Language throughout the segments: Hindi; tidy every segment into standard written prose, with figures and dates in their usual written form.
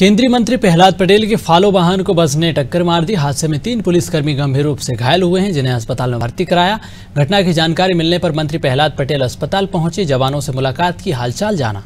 केंद्रीय मंत्री प्रहलाद पटेल के फॉलो वाहन को बस ने टक्कर मार दी। हादसे में 3 पुलिसकर्मी गंभीर रूप से घायल हुए हैं, जिन्हें अस्पताल में भर्ती कराया। घटना की जानकारी मिलने पर मंत्री प्रहलाद पटेल अस्पताल पहुंचे, जवानों से मुलाकात की, हालचाल जाना।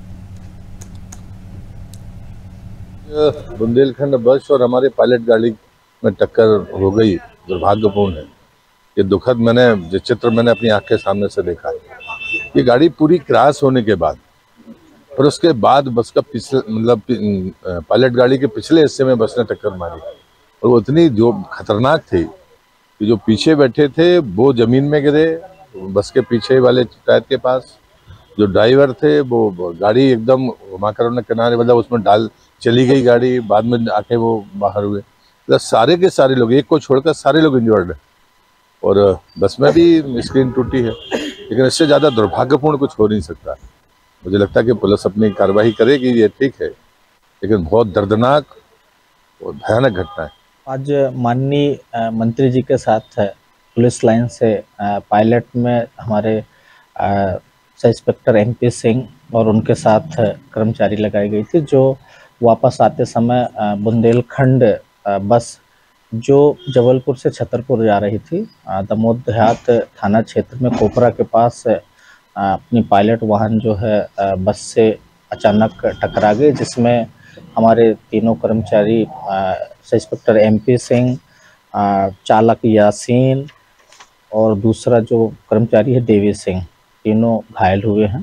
बुंदेलखंड बस और हमारे पायलट गाड़ी में टक्कर हो गई, दुर्भाग्यपूर्ण है। ये दुखद जिस चित्र मैंने अपनी आंख के सामने से देखा। ये गाड़ी पूरी क्रॉस होने के बाद और उसके बाद बस का पायलट गाड़ी के पिछले हिस्से में बस ने टक्कर मारी और वो इतनी जो खतरनाक थी कि जो पीछे बैठे थे वो जमीन में गिरे, बस के पीछे वाले टायर के पास। जो ड्राइवर थे वो गाड़ी एकदम घुमाकर उन्हें किनारे उसमें डाल चली गई गाड़ी। बाद में आके वो बाहर हुए। सारे के सारे लोग, एक को छोड़कर सारे लोग इंजर्ड है और बस में भी स्क्रीन टूटी है। लेकिन इससे ज़्यादा दुर्भाग्यपूर्ण कुछ हो नहीं सकता। मुझे लगता है कि पुलिस अपनी कार्रवाई करेगी, ये ठीक है, लेकिन बहुत दर्दनाक और भयानक घटना है। आज माननीय मंत्री जी के साथ पुलिस लाइन से पायलट में हमारे सब इंस्पेक्टर MP सिंह और उनके साथ कर्मचारी लगाई गई थी, जो वापस आते समय बुंदेलखंड बस जो जबलपुर से छतरपुर जा रही थी, दमोह देहात थाना क्षेत्र में कोपरा के पास अपनी पायलट वाहन जो है बस से अचानक टकरा गई, जिसमें हमारे तीनों कर्मचारी सब इंस्पेक्टर MP सिंह, चालक यासीन और दूसरा जो कर्मचारी है देवी सिंह, तीनों घायल हुए हैं।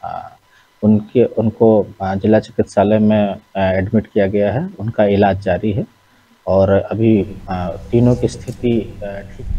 उनको जिला चिकित्सालय में एडमिट किया गया है। उनका इलाज जारी है और अभी तीनों की स्थिति ठीक